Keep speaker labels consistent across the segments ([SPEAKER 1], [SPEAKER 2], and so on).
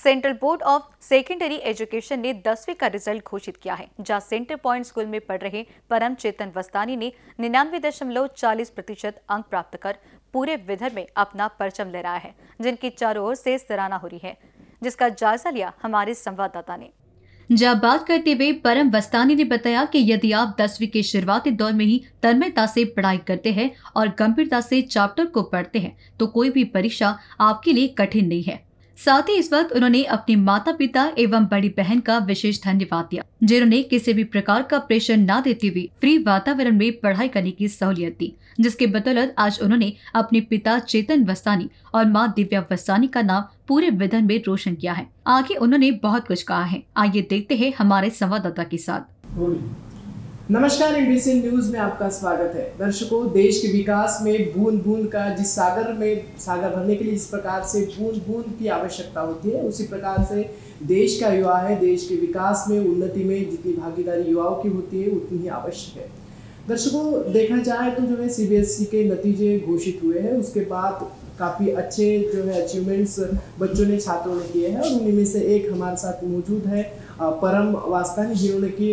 [SPEAKER 1] Central board of secondary education ने 10वीं का रिजल्ट घोषित किया है, जहां सेंटर पॉइंट स्कूल में पढ़ रहे परम चेतन वस्तानी ने 99.40% अंक प्राप्त कर पूरे विदर्भ में अपना परचम लहराया है, जिनकी चारों ओर से सराहना हो रही है, जिसका जायजा लिया हमारे संवाददाता ने।
[SPEAKER 2] जब बात करते हुए परम वस्तानी ने बताया कि यदि आप 10वीं के शुरुआती दौर में ही तन्मयता से पढ़ाई करते हैं और गंभीरता से चैप्टर को पढ़ते हैं तो कोई भी परीक्षा आपके लिए कठिन नहीं है। साथ ही इस वक्त उन्होंने अपने माता पिता एवं बड़ी बहन का विशेष धन्यवाद दिया, जिन्होंने किसी भी प्रकार का प्रेशर न देते हुए फ्री वातावरण में पढ़ाई करने की सहूलियत दी, जिसके बदौलत आज उन्होंने अपने पिता चेतन वस्तानी और माँ दिव्या वस्तानी का नाम पूरे विदर्भ में रोशन किया है। आगे उन्होंने बहुत कुछ कहा है, आइए देखते हैं हमारे संवाददाता के साथ।
[SPEAKER 3] नमस्कार, एबीसी न्यूज में आपका स्वागत है। दर्शकों, देश के विकास में बूंद बूंद का जिस सागर में सागर भरने के लिए जिस प्रकार से बूंद बूंद की आवश्यकता होती है, उसी प्रकार से देश का युवा है, देश के विकास में उन्नति में जितनी भागीदारी युवाओं की होती है उतनी ही आवश्यक है। दर्शकों, देखा जाए तो जो है सीबीएसई के नतीजे घोषित हुए हैं, उसके बाद काफ़ी अच्छे जो है अचीवमेंट्स बच्चों ने छात्रों ने किए हैं और उन्हीं में से एक हमारे साथ मौजूद है परम वस्तानी, जिन्होंने की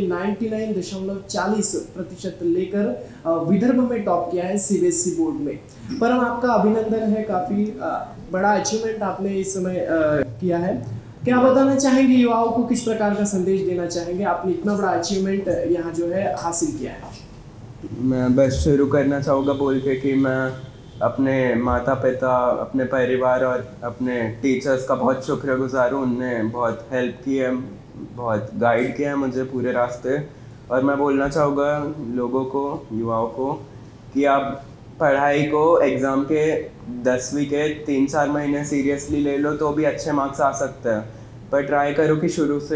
[SPEAKER 3] 99.40% लेकर विदर्भ में टॉप किया है सीबीएसई बोर्ड में। परम, आपका अभिनंदन है, काफ़ी बड़ा अचीवमेंट आपने इस समय किया है। क्या बताना चाहेंगे युवाओं को, किस प्रकार का संदेश देना चाहेंगे? आपने इतना बड़ा अचीवमेंट यहाँ जो है हासिल किया है।
[SPEAKER 4] मैं बस शुरू करना चाहूँगा बोल के कि मैं अपने माता पिता, अपने परिवार और अपने टीचर्स का बहुत शुक्रगुजार हूँ। उनने बहुत हेल्प की है, बहुत गाइड किया है मुझे पूरे रास्ते। और मैं बोलना चाहूँगा लोगों को, युवाओं को, कि आप पढ़ाई को एग्ज़ाम के 10वीं के 3-4 महीने सीरियसली ले लो तो भी अच्छे मार्क्स आ सकते हैं, पर ट्राई करो कि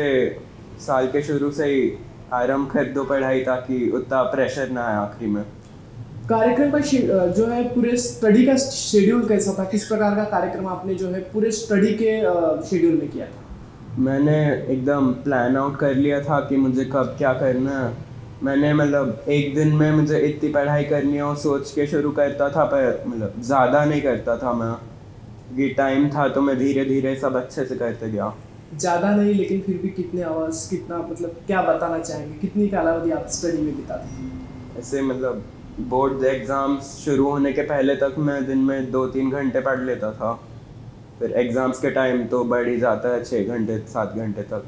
[SPEAKER 4] साल के शुरू से ही आरंभ कर दो पढ़ाई, ताकि उतना प्रेशर ना आए आखिरी में।
[SPEAKER 3] कार्यक्रम का जो है पूरे स्टडी का शेड्यूल कैसा था? किस प्रकार का कार्यक्रम आपने जो है पूरे स्टडी के शेड्यूल में किया था?
[SPEAKER 4] मैंने एकदम प्लान आउट कर लिया था कि मुझे कब क्या करना है। मैंने मतलब एक दिन में मुझे इतनी पढ़ाई करनी है और सोच के शुरू करता था, पर मतलब ज़्यादा नहीं करता था मैं। ये टाइम था तो मैं धीरे धीरे सब अच्छे से करते गया।
[SPEAKER 3] ज़्यादा नहीं, लेकिन फिर भी कितने आवर्स, कितना, मतलब क्या बताना चाहेंगे, कितनी कालावधि आप स्टडी में बिताते?
[SPEAKER 4] ऐसे मतलब बोर्ड एग्ज़ाम्स शुरू होने के पहले तक मैं दिन में 2-3 घंटे पढ़ लेता था, फिर एग्ज़ाम्स के टाइम तो बढ़ ही जाता है 6 घंटे 7 घंटे तक।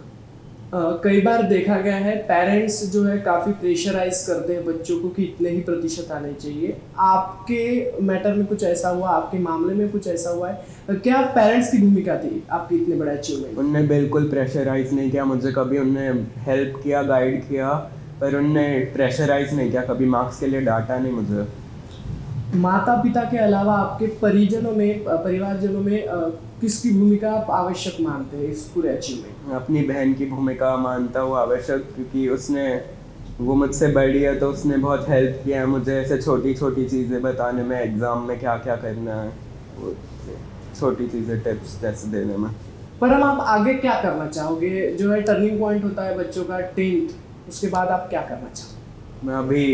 [SPEAKER 3] कई बार देखा गया है पेरेंट्स जो है काफ़ी प्रेशराइज करते हैं बच्चों को कि इतने ही प्रतिशत आने चाहिए। आपके मैटर में कुछ ऐसा हुआ, आपके मामले में कुछ ऐसा हुआ है? क्या पेरेंट्स की भूमिका थी आपकी इतने बड़े अचीवमेंट?
[SPEAKER 4] उनने बिल्कुल प्रेशराइज नहीं किया मुझे कभी। उनने हेल्प किया, गाइड किया, पर उनने प्रेशराइज नहीं किया कभी, मार्क्स के लिए डांटा नहीं मुझे।
[SPEAKER 3] माता पिता के अलावा आपके परिवारजनों में किसकी भूमिका आप आवश्यक मानते हैं इस पूरे अचीवमेंट?
[SPEAKER 4] अपनी बहन की भूमिका मानता हूँ आवश्यक, क्योंकि वो मुझसे बड़ी है तो उसने बहुत हेल्प किया है मुझे ऐसे छोटी छोटी चीज़ें बताने में, एग्ज़ाम में क्या क्या करना है, वो छोटी चीज़ें टिप्स जैसे देने में।
[SPEAKER 3] पर हम आप आगे क्या करना चाहोगे? जो है टर्निंग पॉइंट होता है बच्चों का 10th, उसके बाद आप क्या करना चाहोगे?
[SPEAKER 4] मैं अभी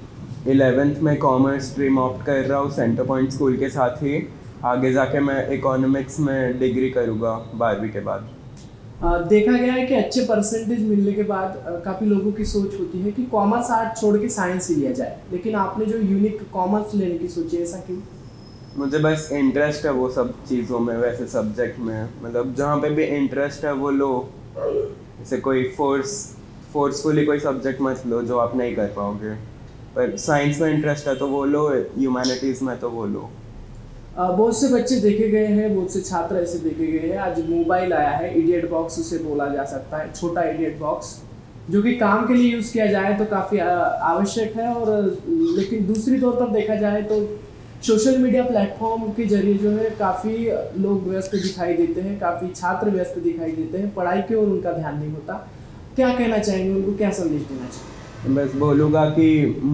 [SPEAKER 4] 11th में कॉमर्स स्ट्रीम ऑप्ट कर रहा हूँ सेंटर पॉइंट स्कूल के साथ ही। आगे जाके मैं इकोनॉमिक्स में डिग्री करूँगा 12वीं के बाद।
[SPEAKER 3] देखा गया है कि अच्छे परसेंटेज मिलने के बाद काफ़ी लोगों की सोच होती है कि कॉमर्स आर्ट छोड़ के साइंस ही लिया जाए, लेकिन आपने जो यूनिक कॉमर्स लेने की सोची, ऐसा क्यों?
[SPEAKER 4] मुझे बस इंटरेस्ट है वो सब चीज़ों में, वैसे सब्जेक्ट में, मतलब जहाँ पे भी इंटरेस्ट है वो लो। जैसे कोई फोर्सफुली कोई सब्जेक्ट मत लो जो आप नहीं कर पाओगे, पर साइंस में इंटरेस्ट है तो वो लो, ह्यूमैनिटीज़ में तो वो लो।
[SPEAKER 3] बहुत से बच्चे देखे गए हैं, बहुत से छात्र ऐसे देखे गए हैं। आज मोबाइल आया है, इडियट बॉक्स उसे बोला जा सकता है, छोटा इडियट बॉक्स, जो कि काम के लिए यूज़ किया जाए तो काफ़ी आवश्यक है। और लेकिन दूसरी तौर पर देखा जाए तो सोशल मीडिया प्लेटफॉर्म के जरिए जो है काफ़ी लोग व्यस्त दिखाई देते हैं, काफ़ी छात्र व्यस्त दिखाई देते हैं, पढ़ाई की ओर उनका ध्यान नहीं होता। क्या कहना चाहेंगे, उनको क्या संदेश देना चाहिए?
[SPEAKER 4] बस बोलूँगा कि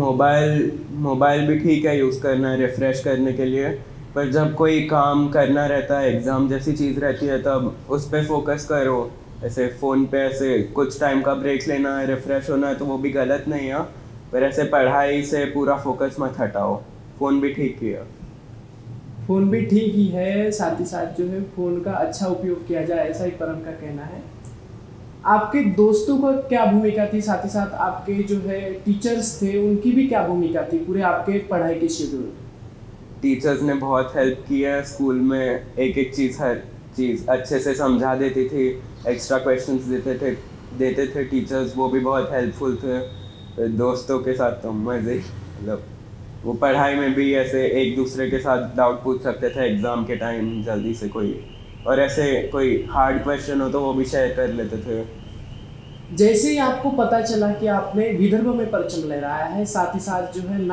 [SPEAKER 4] मोबाइल भी ठीक है यूज़ करना है रिफ़्रेश करने के लिए, पर जब कोई काम करना रहता है, एग्ज़ाम जैसी चीज़ रहती है, तब उस पर फोकस करो। ऐसे फ़ोन पे ऐसे कुछ टाइम का ब्रेक लेना है, रिफ़्रेश होना है, तो वो भी गलत नहीं है, पर ऐसे पढ़ाई से पूरा फोकस मत हटाओ। फ़ोन भी ठीक किया।
[SPEAKER 3] फ़ोन भी ठीक ही है, साथ ही साथ जो है फ़ोन का अच्छा उपयोग किया जाए, ऐसा ही परम का कहना है। आपके दोस्तों का क्या भूमिका थी, साथ ही साथ आपके जो है टीचर्स थे उनकी भी क्या भूमिका थी पूरे आपके पढ़ाई के शेड्यूल?
[SPEAKER 4] टीचर्स ने बहुत हेल्प की है स्कूल में, एक एक चीज़ हर चीज़ अच्छे से समझा देती थी, एक्स्ट्रा क्वेश्चंस देते थे टीचर्स, वो भी बहुत हेल्पफुल थे। दोस्तों के साथ तो मज़े ही, मतलब वो पढ़ाई में भी ऐसे एक दूसरे के साथ डाउट पूछ सकते थे एग्ज़ाम के टाइम जल्दी से कोई, और ऐसे कोई हार्ड क्वेश्चन हो तो वो भी शेयर कर लेते थे।
[SPEAKER 3] जैसे ही आपको पता चला कि आपने विदर्भ में परचम लहराया है, साथ ही साथ जो है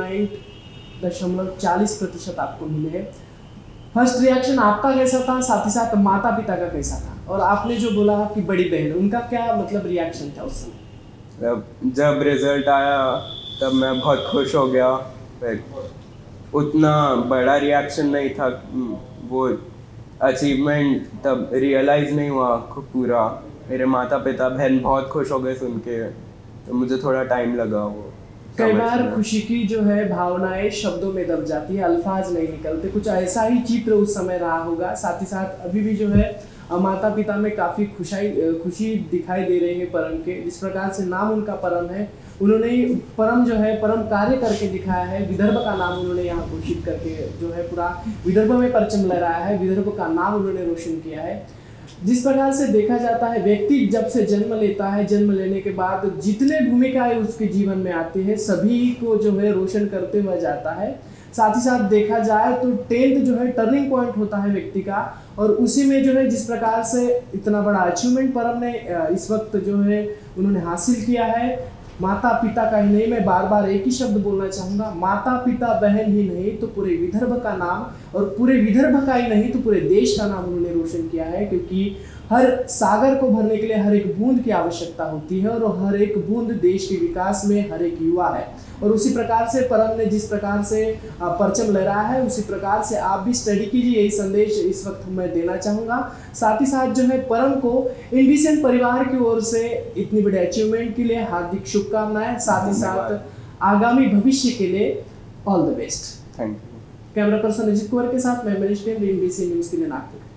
[SPEAKER 3] 99.40% आपको मिले हैं, फर्स्ट रिएक्शन आपका कैसा था, साथ ही साथ माता पिता का कैसा था, और आपने जो बोला कि बड़ी बहन, उनका क्या मतलब रिएक्शन था उस समय?
[SPEAKER 4] जब रिजल्ट आया तब मैं बहुत खुश हो गया, फिर उतना बड़ा रिएक्शन नहीं था, वो अचीवमेंट तब रियलाइज़ नहीं हुआ पूरा। मेरे माता पिता बहन बहुत खुश हो गए सुन के, तो मुझे थोड़ा टाइम लगा वो
[SPEAKER 3] कई बार
[SPEAKER 4] समझने में।
[SPEAKER 3] खुशी की जो है भावनाएं शब्दों में दब जाती है, अल्फाज नहीं निकलते, कुछ ऐसा ही चित्र उस समय रहा होगा। साथ ही साथ अभी भी जो है माता पिता में काफ़ी खुशी दिखाई दे रही है परम के, जिस प्रकार से नाम उनका परम है, उन्होंने परम जो है परम कार्य करके दिखाया है, विदर्भ का नाम उन्होंने यहाँ घोषित करके जो है पूरा विदर्भ में परचम लहराया है, विदर्भ का नाम उन्होंने रोशन किया है। जिस प्रकार से देखा जाता है, व्यक्ति जब से जन्म लेता है, जन्म लेने के बाद जितने भूमिकाएं उसके जीवन में आती है सभी को जो है रोशन करते हुए जाता है। साथ ही साथ देखा जाए तो 10th जो है टर्निंग पॉइंट होता है व्यक्ति का, और उसी में जो है जिस प्रकार से इतना बड़ा अचीवमेंट परम ने इस वक्त जो है उन्होंने हासिल किया है, माता पिता का ही नहीं, मैं बार बार एक ही शब्द बोलना चाहूँगा, माता पिता बहन ही नहीं तो पूरे विदर्भ का नाम, और पूरे विदर्भ का ही नहीं तो पूरे देश का नाम उन्होंने रोशन किया है। क्योंकि हर सागर को भरने के लिए हर एक बूंद की आवश्यकता होती है, और हर एक बूंद देश के विकास में हर एक युवा है। और उसी प्रकार से परम ने जिस प्रकार से परचम लहराया है, उसी प्रकार से आप भी स्टडी कीजिए, यही संदेश इस वक्त मैं देना चाहूँगा। साथ ही साथ जो है परम को इंडिसेंट परिवार की ओर से इतनी बड़ी अचीवमेंट के लिए हार्दिक शुभकामनाएं, साथ ही साथ आगामी भविष्य के लिए all the best.
[SPEAKER 4] Thank you.
[SPEAKER 3] Camera person Ajit Kumar के साथ मैं मनीष टेन, NBC न्यूज़ के लिए नागपुर।